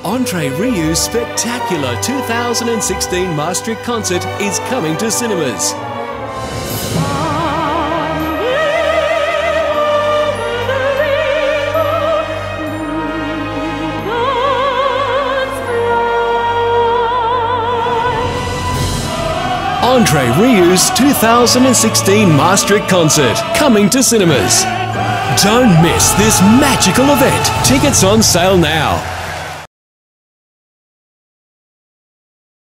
André Rieu's spectacular 2016 Maastricht concert is coming to cinemas. André Rieu's 2016 Maastricht concert, coming to cinemas. Don't miss this magical event. Tickets on sale now.